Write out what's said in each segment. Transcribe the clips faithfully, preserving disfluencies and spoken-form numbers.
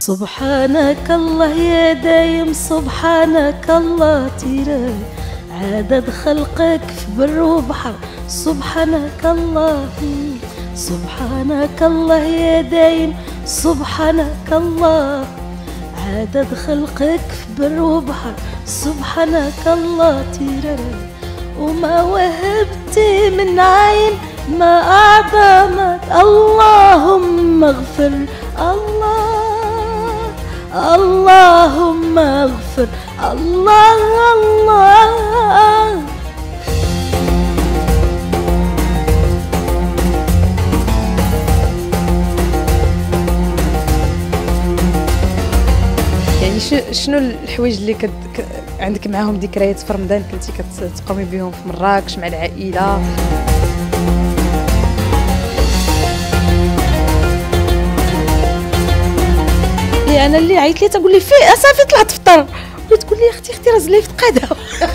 سبحانك الله يا دايم سبحانك الله تيراي، عدد خلقك في بر وبحر سبحانك الله. سبحانك الله يا دايم سبحانك الله، عدد خلقك في بر وبحر سبحانك الله تيراي. وما وهبتي من عين ما أعظمك، اللهم اغفر الله اللهم اغفر الله الله. يعني شنو الحوايج اللي كد... عندك معاهم ذكريات في رمضان كنتي كتقومي بهم في مراكش مع العائله؟ انا اللي عيط لي تقول لي في صافي طلعت تفطر، وتقول لي اختي اختي راه زليفت قاده.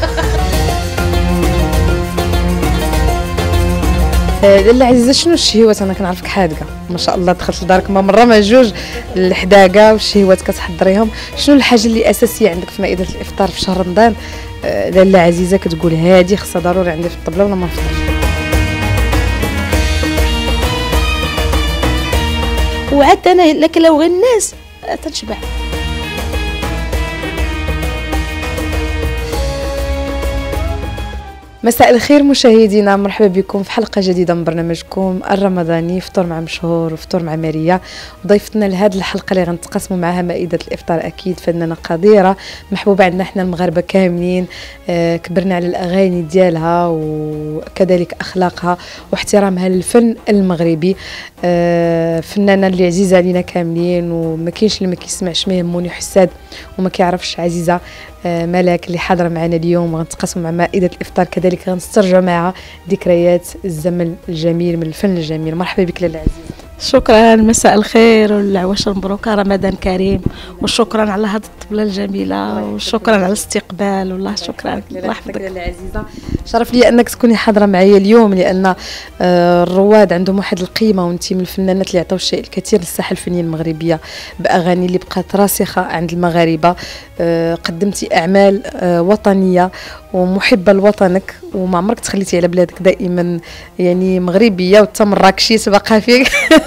لاله عزيزه شنو الشهيوات؟ انا كنعرفك حادقه ما شاء الله، دخلت لدارك ما مره ما جوج، الحداقه والشهيوات كتحضريهم. شنو الحاجه اللي اساسيه عندك في مائده الافطار في شهر رمضان؟ لاله عزيزه كتقول هذه خصها ضروري عندي في الطبله ولا ما نفطرش؟ وعدت انا لكن لو غير الناس تنشبع. مساء الخير مشاهدينا، مرحبا بكم في حلقه جديده من برنامجكم الرمضاني فطور مع مشهور وفطور مع ماريا. ضيفتنا لهذه الحلقه اللي غنتقاسموا معها مائده الافطار اكيد فنانه قديره محبوبه عندنا احنا المغاربه كاملين، آه كبرنا على الاغاني ديالها وكذلك اخلاقها واحترامها للفن المغربي. آه فنانه اللي عزيزه علينا كاملين، وما كاينش اللي ما كيسمعش ما يهموني حساد وما كيعرفش عزيزه آه ملاك اللي حاضره معنا اليوم. غنتقاسموا مع مائده الافطار، كذلك غنسترجعوا معها ذكريات الزمن الجميل من الفن الجميل. مرحبا بك لاله عزيزه. شكرا، مساء الخير والعواش مبروكه، رمضان كريم، وشكرا على هذه الطبله الجميله وشكرا على الاستقبال. والله شكرا، الله يحفظك لاله عزيزه. شرف لي انك تكوني حاضره معايا اليوم، لان الرواد عندهم واحد القيمه، وانت من الفنانات اللي عطاو الشيء الكثير للساحه الفنيه المغربيه باغاني اللي بقات راسخه عند المغاربه. قدمتي اعمال وطنيه ومحبه لوطنك، وما عمرك تخليتي على بلادك، دائما يعني مغربيه والتمراكشيت باقا فيك.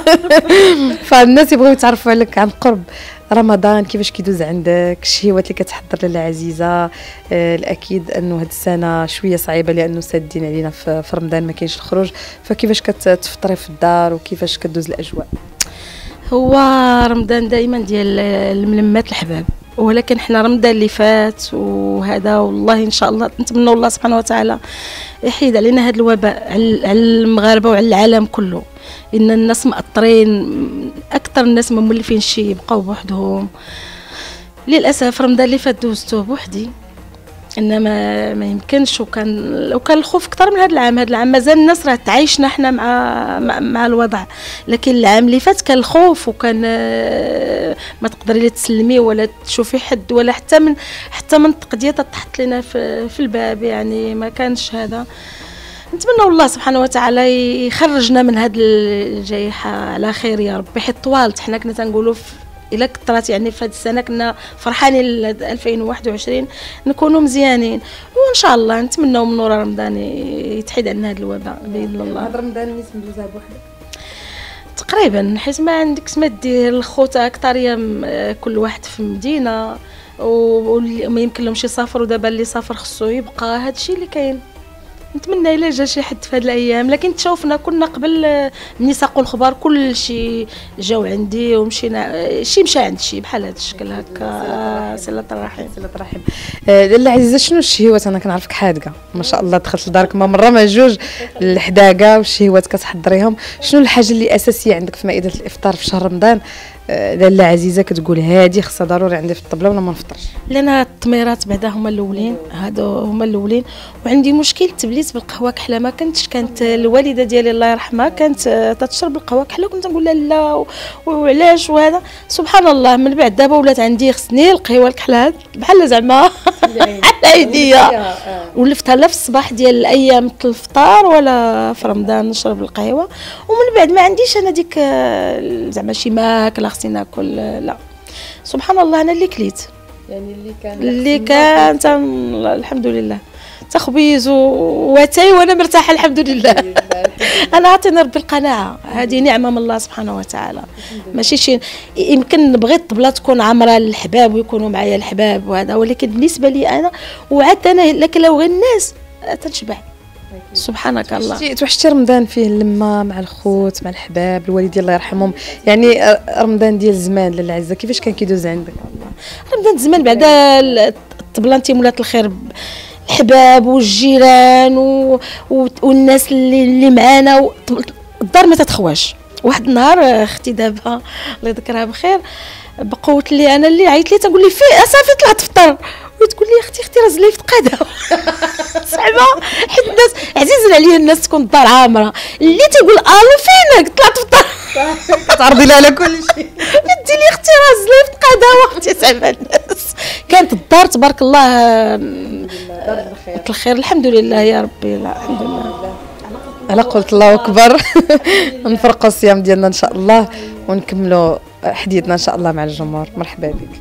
فالناس يبغوا يتعرفوا عليك عن قرب. رمضان كيفاش كيدوز عندك؟ الشهيوات اللي كتحضر لاله عزيزه؟ آه الاكيد انه هذه السنه شويه صعيبه لانه سادين علينا في رمضان ما كاينش الخروج، فكيفاش كتفطري في الدار وكيفاش كدوز الاجواء؟ هو رمضان دائما ديال الملمات الحباب، ولكن احنا رمضان اللي فات وهذا والله ان شاء الله نتمنى الله سبحانه وتعالى يحيد علينا هذا الوباء على المغاربه وعلى العالم كله. ان الناس مأطرين، اكثر الناس مولفين شي يبقاو بوحدهم. للاسف رمضان اللي فات دوزته بوحدي، انما ما يمكنش. وكان لو كان الخوف اكثر من هذا العام، هذا العام مازال الناس راه تعايشنا احنا مع مع, مع الوضع، لكن العام اللي فات كان الخوف، وكان ما تقدري لا تسلمي ولا تشوفي حد ولا حتى من حتى من تقديه تحط لنا في, في الباب، يعني ما كانش هذا. نتمنى الله سبحانه وتعالى يخرجنا من هذه الجائحه على خير يا ربي، حيت طوالت حنا كنا تنقولوا الا كثرت يعني في هذه السنه كنا فرحانين ألفين وواحد وعشرين نكونوا مزيانين، وان شاء الله نتمنوا من نور رمضان يتحيد عنا هذا الوباء باذن الله. هذا رمضان الناس مدوزها بوحدك تقريبا، حيت ما عندك ما دير الخوت اكثر يا كل واحد في مدينه وما يمكن لهمش يسافروا. دابا اللي سافر خصو يبقى، هذا الشيء اللي كاين. نتمنى الا جا شي حد في هذه الايام، لكن تشوفنا كنا قبل ملي ساقوا الخبار كل شيء جاو عندي ومشينا، شي مشى عند شي بحال هذا الشكل هكا. صله الرحم صله الرحم. لاله عزيزه شنو الشهيوات؟ انا كنعرفك حادقه ما شاء الله، دخلت لدارك ما مره ما جوج، الحداقه والشهيوات كتحضريهم. شنو الحاجه اللي اساسيه عندك في مائده الافطار في شهر رمضان؟ لاله عزيزه كتقول هذه خصها ضروري عندي في الطبله ولا ما نفطرش؟ لان التميرات بعدا هما الاولين، هادو هما الاولين. وعندي مشكل تبليت بالقهوه كحله، ما كنتش كانت الوالده ديالي الله يرحمها كانت تتشرب القهوه كحله، كنت نقول لها لا وعلاش وهذا. سبحان الله من بعد دابا ولات عندي خصني القهوه الكحله بحال زعما العيديه، ولفتها لا في الصباح ديال الايام الفطار ولا في رمضان نشرب القهوه. ومن بعد ما عنديش انا ديك زعما شي ماكله خصني ناكل، لا سبحان الله انا اللي كليت يعني اللي كان اللي كان تن... الحمد لله تخبيز واتاي وانا مرتاحه الحمد لله. انا عطيني ربي القناعه، هذه نعمه من الله سبحانه وتعالى. ماشي شي يمكن بغيت الطبله تكون عامره للحباب ويكونوا معايا الحباب وهذا، ولكن بالنسبه لي انا وعدت انا لكن لو غير الناس تنشبع. سبحانك الله. توحشتي رمضان فيه اللمه مع الخوت مع الحباب الوالدين الله يرحمهم، يعني رمضان ديال زمان لاله العزه كيفاش كان كيدوز عندك؟ رمضان زمان بعد الطبله انت مولات الخير، الحباب والجيران و... و... والناس اللي اللي معانا و... الدار ما تتخواش. واحد النهار اختي دابا الله يذكرها بخير بقوت لي انا اللي عيط لي تنقول لي في صافي طلعت تفطر، وتقول لي اختي اختي راه زليفه قاده صعبه حيت الناس عزيز عليا الناس تكون الدار عامره، اللي تيقول الو فينك طلعت تفطر كتعرضي لها على كل شيء. قلتي لي اختي راه زليفه قاده واختي صعبه الناس. كانت الدار تبارك الله دار الخير الحمد لله يا ربي. لا الحمد لله. انا قلت الله اكبر. نفرقوا الصيام ديالنا ان شاء الله ونكملوا حديثنا ان شاء الله مع الجمهور. مرحبا بك.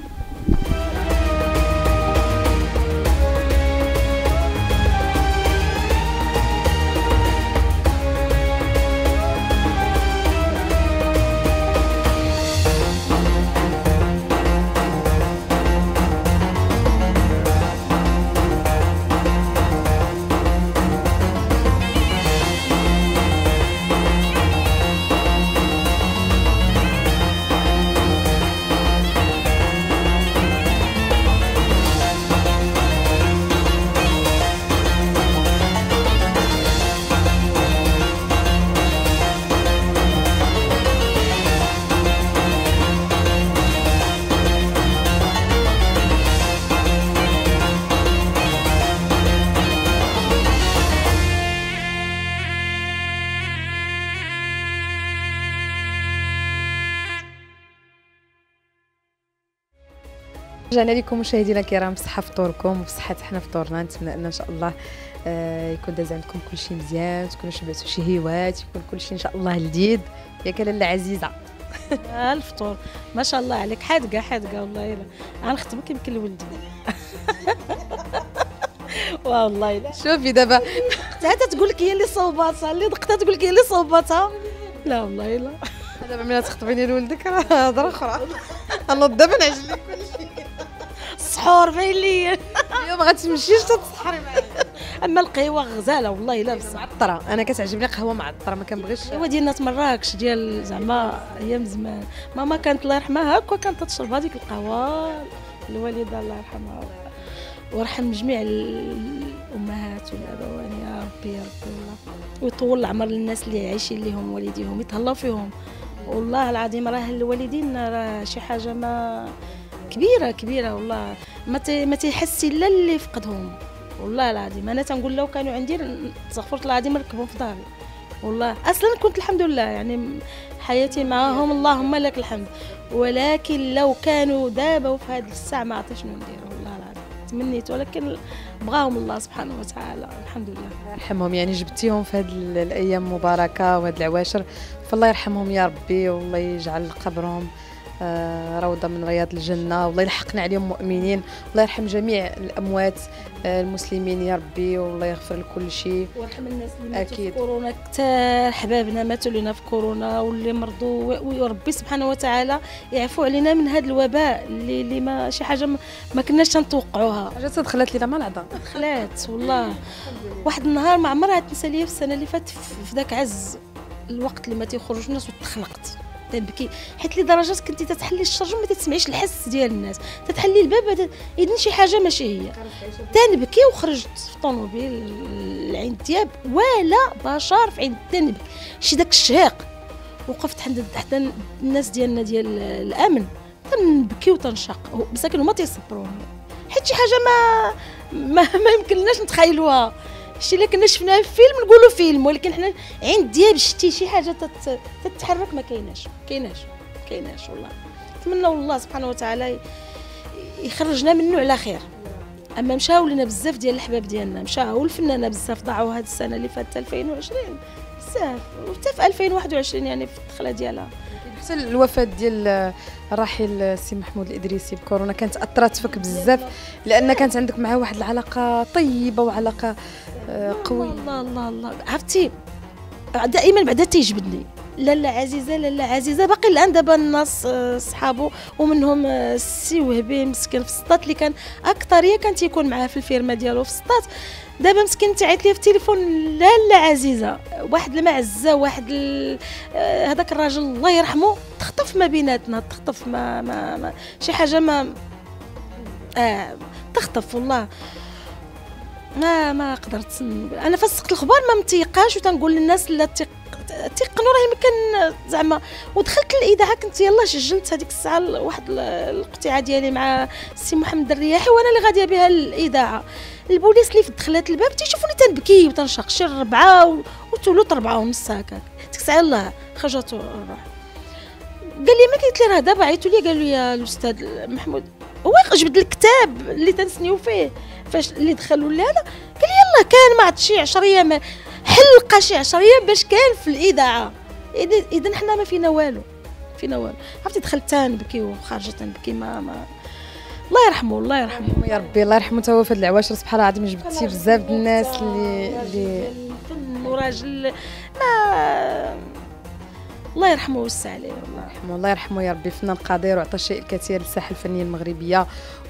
رجعنا لكم مشاهدينا الكرام بصحة فطوركم وبصحة حنا فطورنا. نتمنى ان ان شاء الله آه يكون داز عندكم كل شيء مزيان، تكونوا شبعتوا شي هوايات، يكون كل شيء ان شاء الله لذيذ. ياك لاله عزيزه؟ الفطور ما شاء الله عليك حادقه حادقه والله الا غنخدمك يمكن لولدي. والله لا شوفي دابا حتى تقول لك هي اللي صوباتها، اللي دقتها تقول لك هي اللي صوباتها. لا والله لا دابا ملي تخطبيني لولدك راه هضره اخرى. انا دابا نعجل لك كلشي. السحور باين لي اليوم ما غتمشيش تتسحري معايا. اما القهوه غزاله والله لا بصح معطره، انا كتعجبني قهوه معطره ما كنبغيش. القهوه ديالنا مراكش ديال زعما ايام زمان، ماما كانت الله يرحمها هكا كانت تشرب هذيك القهوه. الوالده الله يرحمها ويرحم جميع الامهات والابوين يا ربي يا ربي والله، ويطول العمر للناس اللي عايشين لهم والديهم يتهلاو فيهم. والله العظيم راه الوالدين راه شي حاجه ما كبيره كبيره والله، ما ما تيحسي لا اللي فقدهم. والله العظيم انا تنقول لو كانوا عندي استغفرت الله العظيم نركبهم في داري. والله اصلا كنت الحمد لله يعني حياتي معاهم اللهم لك الحمد، ولكن لو كانوا دابا وفي هذه الساعه ما عرفتش شنو ندير. والله العظيم تمنيت، ولكن بغاهم الله سبحانه وتعالى الحمد لله. الله يرحمهم، يعني جبتيهم في هذه الايام المباركه وهذه العواشر، فالله يرحمهم يا ربي والله يجعل قبرهم روضة من رياض الجنة، والله يلحقنا عليهم مؤمنين. الله يرحم جميع الأموات المسلمين يا ربي، والله يغفر لكل شيء ويرحم الناس اللي ماتوا في كورونا. كثار حبابنا ماتوا لنا في كورونا واللي مرضوا، وربي سبحانه وتعالى يعفو علينا من هذا الوباء اللي اللي ما شي حاجة ما كناش تنتوقعوها. حاجة دخلت لنا مع العظام دخلات والله. واحد النهار ما عمرها تنسى ليا في السنة اللي فاتت في ذاك عز الوقت اللي ما تيخرجوش الناس وتخلقت تنبكي، حيت لدرجات كنتي تتحلي الشرجم ما تسمعيش الحس ديال الناس، تتحلي الباب اذن شي حاجه ماشي هي، تنبكي. وخرجت في طوموبيل لعين الثياب ولا بشار في عين تنبكي شي داك الشهيق. وقفت عند حتى الناس ديالنا ديال الامن تنبكي وتنشق، مساكن هما تيصبروني حيت شي حاجه ما ما, ما يمكنناش نتخيلوها. الشيء اللي كنا شفناه في فيلم نقولوا فيلم، ولكن حنا عند دياب شتي شي حاجه تت... تتحرك ما كايناش كايناش كايناش والله. نتمنى الله سبحانه وتعالى يخرجنا منه على خير. اما مشاو لنا بزاف ديال الحباب ديالنا، مشاو الفنانه بزاف ضاعوا هذه السنه اللي فاتت ألفين وعشرين بزاف، وحتى في ألفين وواحد وعشرين يعني في الدخله ديالها حتى الوفاه ديال الراحل السي محمود الادريسي بكورونا كانت اثرت فيك بزاف، لان كانت عندك معاه واحد العلاقه طيبه وعلاقه قويه. الله الله الله عرفتي دائما بعدا تيجبدني لاله عزيزه لاله عزيزه. باقي الان دابا الناس صحابو ومنهم السي وهبي مسكين في السطات اللي كان اكثريه كان تيكون معاه في الفيرما ديالو في السطات. دابا مسكين تعيط لي في التليفون لاله عزيزه، واحد المعزه، واحد ال... هذاك الراجل الله يرحمه تخطف ما بيناتنا، تخطف ما, ما, ما شي حاجه ما آه تخطف والله. ما ما قدرت انا فسقت الخبار ما متيقاش وتنقول للناس لا تيق... تيقنوا راه يمكن زعما. ودخلت للاذاعه كنت يلاه سجلت هذيك الساعه واحد القطيعه ديالي مع السي محمد الرياحي وانا اللي غاديه بها للاذاعه. البوليس اللي في دخلات الباب تيشوفوني تنبكي وتنشق شي ربعه وثلث ربعه ونص هكاك. ديك الساعه يلاه خرجت الروح. قال لي ما قلت لي راه دابا عيطوا لي قالوا لي الاستاذ محمود هو جبد الكتاب اللي تنسنيو فيه فاش اللي دخلوا لي هذا. قال لي يلاه كان ما عرفت شي عشرة ايام حلقه شي عشرة ايام باش كان في الاذاعه. اذا حنا ما فينا والو فينا والو. عرفتي دخلت تنبكي وخرجت تنبكي. ما ما الله يرحمه الله يرحمه يا ربي الله يرحمه. تا هو في هاد العواشر سبحان الله العظيم جبتي بزاف د الناس اللي اللي الفن وراجل ما الله يرحمه ويوسع عليه. الله يرحمه الله يرحمه يا ربي. فنان قدير وعطى الشيء الكثير للساحه الفنيه المغربيه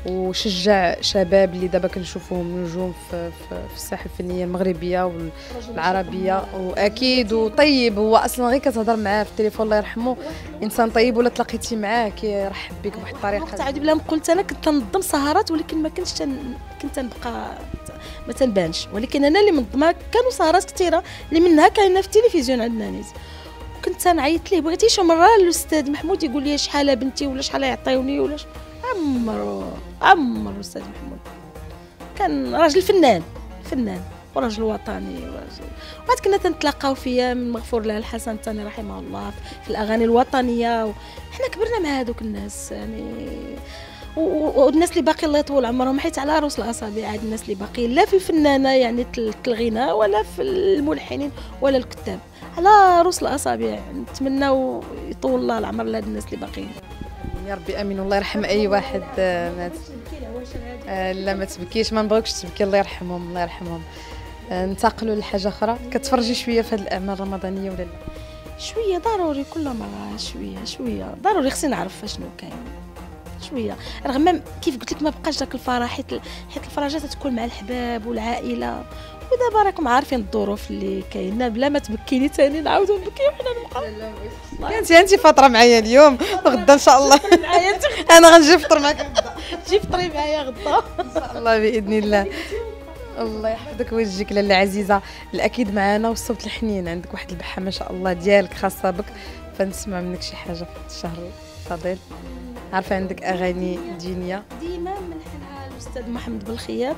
وشجع شباب اللي دابا كنشوفوهم نجوم في, في, في الساحه الفنيه المغربيه والعربيه. واكيد وطيب هو اصلا غير كتهضر معاه في التليفون الله يرحمه انسان طيب ولا تلاقيتي معاه كيرحب بك بواحد الطريقه. تعاود بلا ما قلت انا كنت تنظم سهرات ولكن ما كنتش تن... كنت نبقى ما تنبانش. ولكن انا اللي منظمه كانوا سهرات كثيره اللي منها كاينه في التلفزيون عندنا نيت. كنت تنعيط ليه بغيتي شي مره الاستاذ محمود يقول لي شحال بنتي ولا شحال يعطيوني ولا ش... عمرو عمرو الاستاذ محمود كان راجل فنان فنان وراجل وطني وراجل. وعاد كنا تنتلاقاو فيا من مغفور له الحسن الثاني رحمه الله في الاغاني الوطنيه و... حنا كبرنا مع هذوك الناس يعني. والناس اللي باقي الله يطول عمرهم حيت على رؤوس الاصابع عاد الناس اللي باقي لا في الفنانه يعني الغناء ولا في الملحنين ولا الكتاب على رؤوس الاصابع. نتمنى يطول الله العمر لهاد الناس اللي باقيين يا ربي امين. والله يرحم اي واحد مات. آه لا ما تبكيش ما نبغيكش تبكي الله يرحمهم الله يرحمهم. آه ننتقلوا لحاجه اخرى. كتفرجي شويه في هذه الاعمال الرمضانيه ولا لا؟ شويه ضروري كل مره شويه شويه ضروري خصني نعرف شنو كاين شويه. رغم كيف قلت لك ما بقاش داك الفرح حيت حيت الفرجات تكون مع الحباب والعائله. ودابا راكم عارفين الظروف اللي كاينه. بلا ما تبكيني ثاني نعاودوا نبكيو حنا نبقاو. انت انت فاطره معايا اليوم وغدا ان شاء الله انا غنجي نفطر معاك غدا. جي فطري معايا غدا ان شاء الله باذن الله. الله يحفظك ويجزيك لاله عزيزه. الاكيد معنا والصوت الحنين عندك واحد البحه ما شاء الله ديالك خاصه بك فنسمع منك شي حاجه في الشهر الفضيل. عارفه عندك اغاني دينيه ديما منحنها الاستاذ محمد بالخياط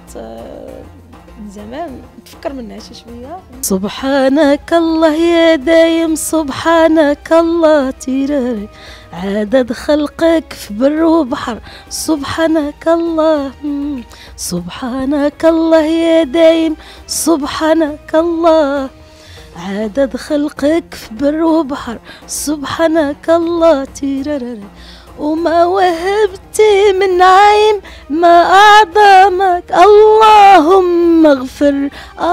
من زمان نتفكر منها شي شويه. سبحانك الله يا دايم سبحانك الله تيراري عدد خلقك في بر وبحر سبحانك الله. سبحانك الله يا دايم سبحانك الله عدد خلقك في بر وبحر سبحانك الله تيراري. وما وهبتي من نعيم ما أعظمك اللهم اغفر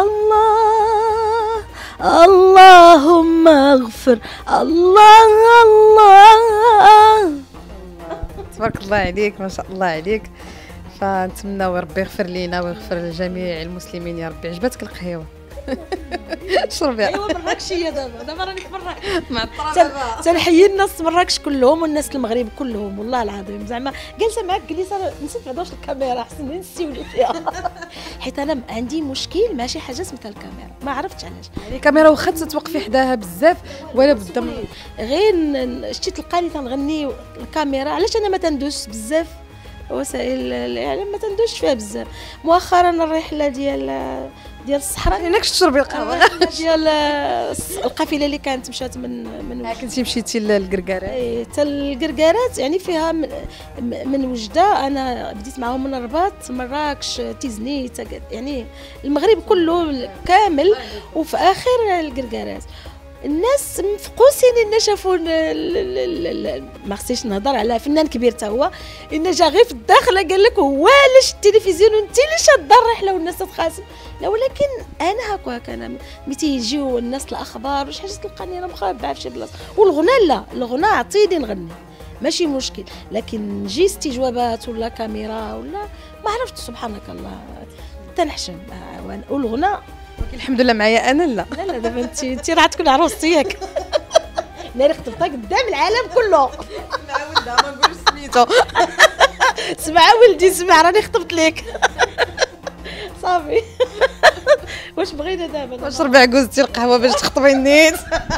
الله اللهم اغفر الله الله. تبارك الله عليك ما شاء الله عليك. فنتمنى ربي يغفر لينا ويغفر لجميع المسلمين يا ربي. عجبتك القهوه؟ شربي. ايوا مراكشيه دابا دابا راني مراكش مع الطرابه تنحيي الناس مراكش كلهم والناس المغرب كلهم والله العظيم. زعما جالسه معاك جليسه نسيت بعدا واش الكاميرا حسن نسيو لي فيها حيت انا عندي مشكل مع شي حاجه سميتها الكاميرا ما عرفتش علاش. يعني الكاميرا واخا توقفي حداها بزاف ولا بدا غير شتي تلقاني تنغني الكاميرا. علاش انا ما تندوش بزاف وسائل الاعلام ما تندوش فيها بزاف. مؤخرا الرحله ديال ديال الصحراء انك تشربي القهوه ديال القافله اللي كانت مشات من من كنتي مشيتي للقرقارات. اي حتى القرقارات يعني فيها من, من وجده. انا بديت معاهم من الرباط مراكش تيزني يعني المغرب كله كامل وفي اخر القرقارات. الناس مفقوسين ان شافوا ما خصنيش نهضر على فنان كبير تا هو ان جا غير في الداخله قال لك هو علاش التلفزيون وانت اللي شاده الرحله والناس تتخاصم. لا ولكن انا هكاك انا ملي تيجيو الناس الاخبار وشي حاجه تلقاني انا مخبعه في شي بلاصه. والغناء لا، الغناء عطيني نغني ماشي مشكل، لكن نجي استجوابات ولا كاميرا ولا ما عرفت سبحانك الله تنحشم. والغناء الحمد لله معايا انا. لا لا لا دابا انت انت راه تكون عروستي ياك. ناري خطبتها قدام العالم كله. مع ولدها ما نقولش سميتو. سمع ولدي سمع راني خطبت لك. صافي. واش بغينا دابا؟ واش ربع عكوزتي القهوه باش تخطبي النيت؟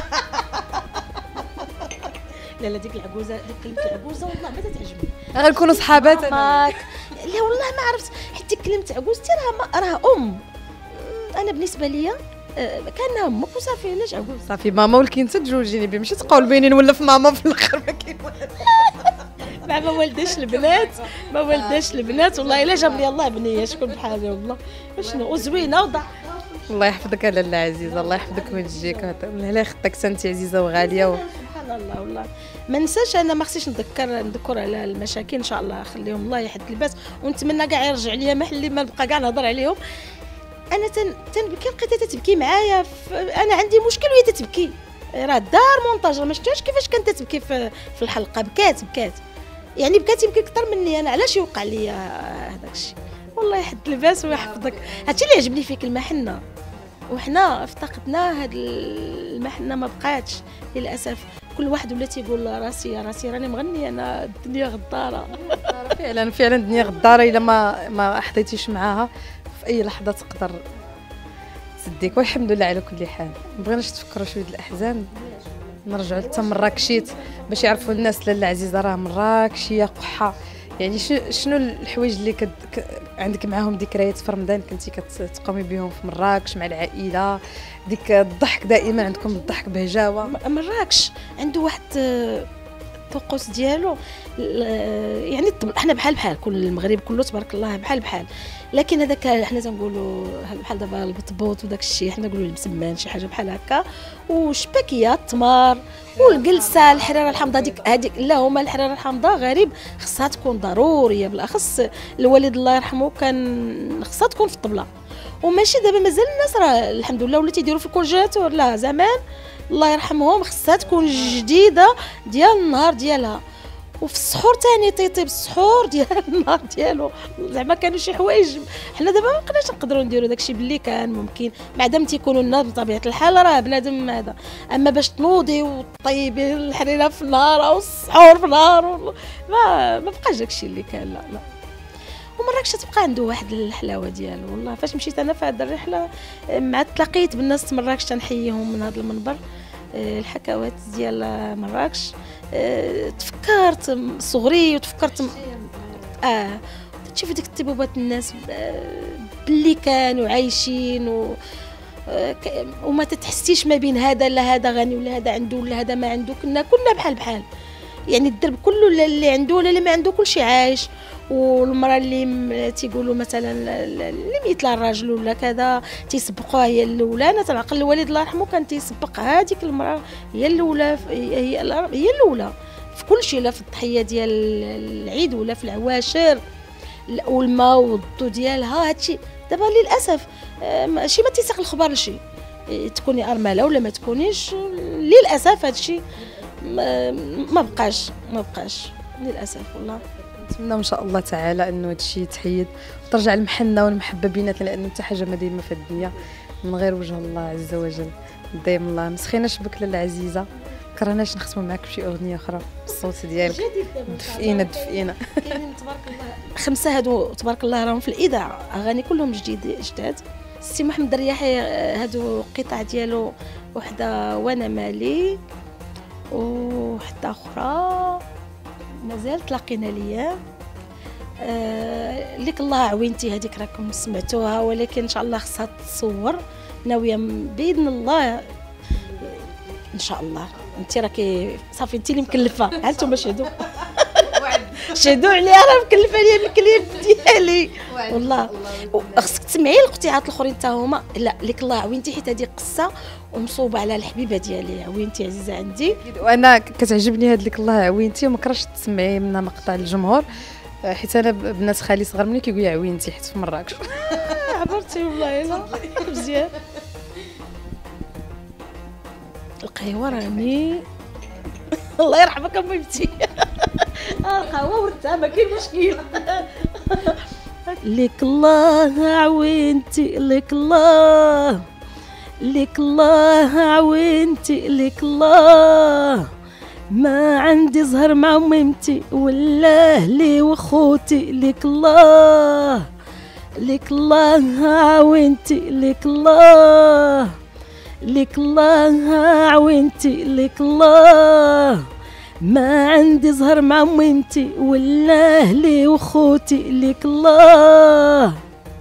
لا لا ديك العكوزه ديك كلمه العكوزه والله ما تتعجبني. غنكونوا صحابات ماك. لا والله ما عرفت حتى كلمه عكوزتي راه راه ام. انا بالنسبه ليا كان امك وصافي علاش عكوز. صافي ماما ولكن انت تزوجيني بي ماشي تقول بيني نولف ماما في الاخر ما كاين مع ما والداش البنات ما والداش البنات والله الا جاب لي الله بنيه شكون بحالي والله شنو وزوينه وضع. الله يحفظك لاله عزيزه الله يحفظك ويجزيك الله يخطيك انت عزيزه وغاليه و... سبحان الله والله ما ننساش انا ما خصنيش نذكر نذكر على المشاكل ان شاء الله خليهم الله يحد الباس ونتمنى كاع يرجع ليا محل اللي ما نبقى كاع نهضر عليهم. انا تن تنبكي لقيتها تتبكي معايا انا عندي مشكل وهي تتبكي راه دار مونتاج ما شفتهاش كيفاش كانت تتبكي في, في الحلقه بكات بكات يعني بكات يمكن اكثر مني انا. علاش يوقع لي هذاك الشيء والله يحد الباس ويحفظك. هادشي اللي عجبني فيك المحنه وحنا افتقدنا هاد المحنه ما بقاتش للاسف. كل واحد ولا تيقول راسي راسي راني مغني انا الدنيا غداره. فعلا فعلا الدنيا غداره الا ما ما حطيتيش معاها في اي لحظه تقدر تسديك. والحمد لله على كل حال. ما بغيناش تفكروا شويه الاحزان نرجعوا حتى مراكشيت باش يعرفوا الناس لاله عزيزه راه مراكشيه قحه. يعني شنو الحوايج اللي كد... ك... عندك معاهم ذكريات في رمضان كنتي كتقومي بهم في مراكش مع العائله ديك الضحك دائما عندكم الضحك بهجاوه؟ مراكش عنده واحد الطقوس ديالو يعني احنا بحال بحال كل المغرب كله تبارك الله بحال بحال لكن هذاك حنا تنقولوا بحال دابا البطبوط وداك الشيء حنا نقولوا المسمان شي حاجه بحال هكا وشباكيه التمر والجلسه الحريره الحامضه ديك هذيك لا هما الحريره الحامضه غريب خصها تكون ضروريه بالاخص الوالد الله يرحمه كان خصها تكون في الطبله وماشي دابا مازال الناس راه الحمد لله ولا تيديروا في الكونجيلاتور لا زمان الله يرحمهم خصها تكون جديده ديال النهار ديالها وفي السحور ثاني تيطيب السحور ديال النهار ديالو زعما كانوا شي حوايج حنا دابا ما بقيناش نقدروا نديروا داكشي باللي كان ممكن بعدم تيكونوا الناس بطبيعه الحال راه بنادم هذا اما باش تنوضي وطيبي الحريره في النهار او السحور في النهار ما ما بقاش داكشي اللي كان لا لا. ومراكش تبقى عنده واحد الحلاوه ديالو والله. فاش مشيت انا في هذه الرحله مع تلاقيت بالناس مراكش تنحييهم من هذا المنبر الحكاوات ديال مراكش تفكرت صغري وتفكرت اه تشوف ديك الطيبوبات الناس باللي كانوا عايشين و وما تتحسيش ما بين هذا لا هذا غني ولا هذا عنده ولا هذا ما عنده كنا كنا بحال بحال يعني الدرب كله اللي عنده ولا اللي ما عنده كلشي عايش. والمراه اللي تيقولوا مثلا اللي ميت لها الراجل ولا كذا تيسبقوها هي الاولى. انا تنعقل الوالد الله يرحمه كان تيسبق هذيك المراه هي الاولى هي هي الاولى في كل شيء لا في الضحيه ديال العيد ولا في العواشر والماء والضو ديالها هادشي. دابا للاسف ماشي ما تيساق الخبر لشي تكوني ارمله ولا ما تكونيش للاسف هادشي ما بقاش ما بقاش للاسف والله. نتمنى ان شاء الله تعالى انه هذا الشيء يتحيد وترجع المحنه والمحبه بيناتنا لانه حتى حاجه ما دايمه في الدنيا من غير وجه الله عز وجل. دايم الله مسخيناش بك لاله عزيزه كرهناش نختموا معاك بشي اغنيه اخرى بالصوت ديالك دفئينا دفئينا. كاينين تبارك الله خمسه هادو تبارك الله راهم في الاذاعه اغاني كلهم جديد جداد. السي محمد الرياحي هادو قطع ديالو وحده وانا مالي وحده اخرى مازال تلاقينا ليا آه ليك الله عوينتي هذيك راكم سمعتوها ولكن ان شاء الله خصها تصور ناويه باذن الله ان شاء الله. انت راكي صافي انت اللي مكلفه انتم شهدوا شهدوا عليها راه مكلفه لي الكليب ديالي والله. خصك تسمعي القطيعات الاخرين حتى هما. لا لك الله عوينتي، حيت هذه قصه ومصوبه على الحبيبه ديالي. عوينتي عزيزه عندي، وانا كتعجبني هاد لك الله عوينتي، وما كرهتش تسمعي منها مقطع للجمهور، حيت انا بنات خالي صغر مني كيقول لي عوينتي حيت في مراكش. عبرتي والله. لا مزيان. القهوه راني الله يرحمك اميمتي. القهوه ورثها ما كاين مشكل. لك الله عوينتي، لك الله، لك الله عوينتي، لك الله، ما عندي زهر مع اميمتي ولا اهلي وخوتي. لك الله، لك الله عوينتي، لك الله، لك الله عوينتي، لك الله، ما عندي زهر مع اميمتي ولا اهلي وخوتي. لك الله.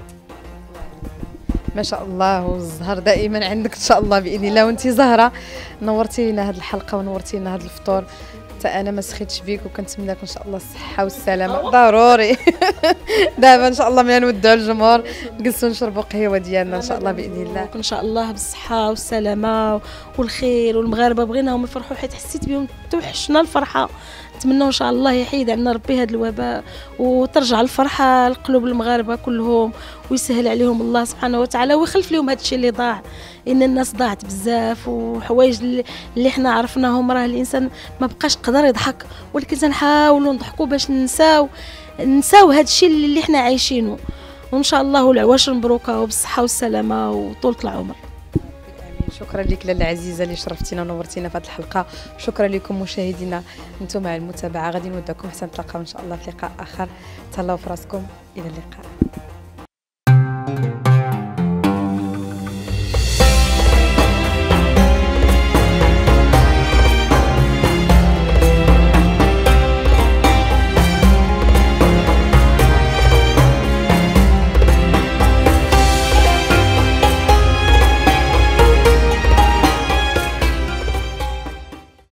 ما شاء الله، والزهر دائما عندك ان شاء الله باذن الله. وانت زهره نورتي لنا هذه الحلقه ونورتي لنا هذا الفطور. حتى انا ما سخيتش بيك، وكنتمنى لك ان شاء الله الصحه والسلامه ضروري. دابا ان شاء الله ملي نودعوا الجمهور نجلسوا نشربوا قهوه ديالنا ان شاء الله باذن الله. ان شاء الله بالصحه والسلامه والخير. والمغاربه بغيناهم يفرحوا حيت حسيت بهم توحشنا الفرحه. نتمنى ان شاء الله يحيد عنا ربي هذا الوباء وترجع الفرحه لقلوب المغاربه كلهم، ويسهل عليهم الله سبحانه وتعالى، ويخلف لهم هذا الشيء اللي ضاع. ان الناس ضاعت بزاف وحوايج اللي حنا عرفناهم. راه الانسان ما بقاش قدر يضحك، ولكن تنحاولوا نضحكوا باش ننساو ننساو هذا الشيء اللي حنا عايشينه. وان شاء الله العواش مبروكه وبالصحه والسلامه وطولة العمر. شكرا لك لاله عزيزه اللي شرفتينا ونورتينا في هذه الحلقه. شكرا لكم مشاهدينا انتم على المتابعه. غادي نودعكم حتى نتلاقاو ان شاء الله في لقاء اخر. تهلاو في راسكم، الى اللقاء.